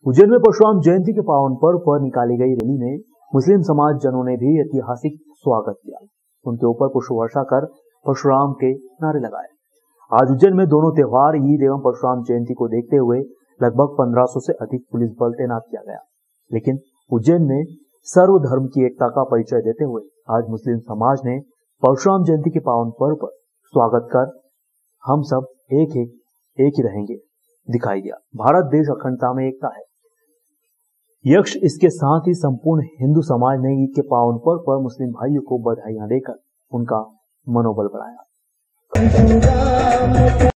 उज्जैन में परशुराम जयंती के पावन पर्व पर निकाली गई रैली में मुस्लिम समाज जनों ने भी ऐतिहासिक स्वागत किया। उनके ऊपर पुष्प वर्षा कर परशुराम के नारे लगाए। आज उज्जैन में दोनों त्योहार ईद एवं परशुराम जयंती को देखते हुए लगभग 1500 से अधिक पुलिस बल तैनात किया गया। लेकिन उज्जैन में सर्वधर्म की एकता का परिचय देते हुए आज मुस्लिम समाज ने परशुराम जयंती के पावन पर्व पर स्वागत कर हम सब एक ही रहेंगे दिखाई दिया। भारत देश अखंडता में एकता है। यक्ष इसके साथ ही संपूर्ण हिंदू समाज ने ईद के पावन पर्व पर मुस्लिम भाइयों को बधाइयां देकर उनका मनोबल बढ़ाया।